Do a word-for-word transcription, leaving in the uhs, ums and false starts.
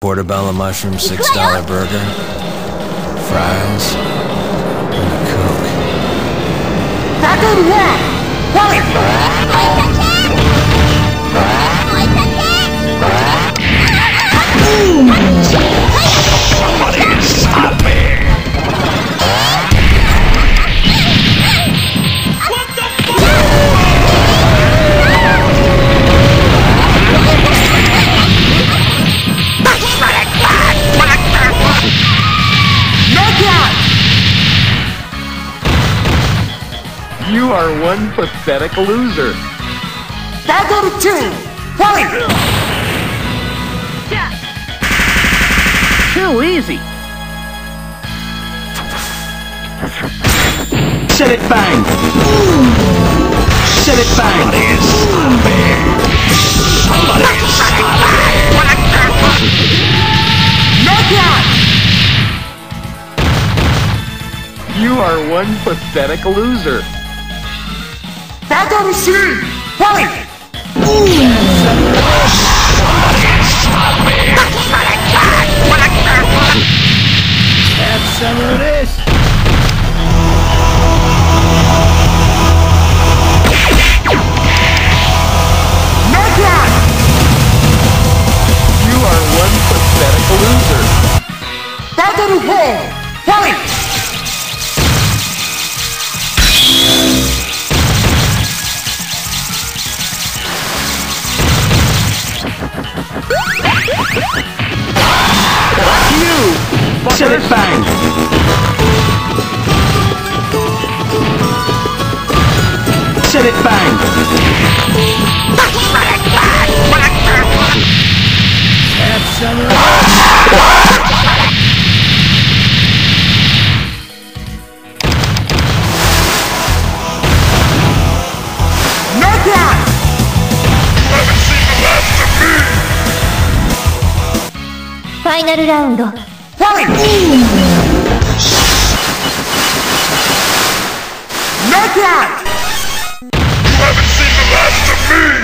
Portobello mushroom, six dollar burger, fries, and a Coke. Somebody stop me! What the You are one pathetic loser. Battle two! Fight! Too easy. Set it bang! Set it bang! Somebody stop me! Knockout! You are one pathetic loser. Battle three! Fight! Have some of this. Knockout! You are one pathetic loser. Battle four! Fight! Set it bang! Set it bang! Have some of this. Knockout! Haven't seen the last of me! ファイナルラウンド Fight! Knockout! You haven't seen the last of me!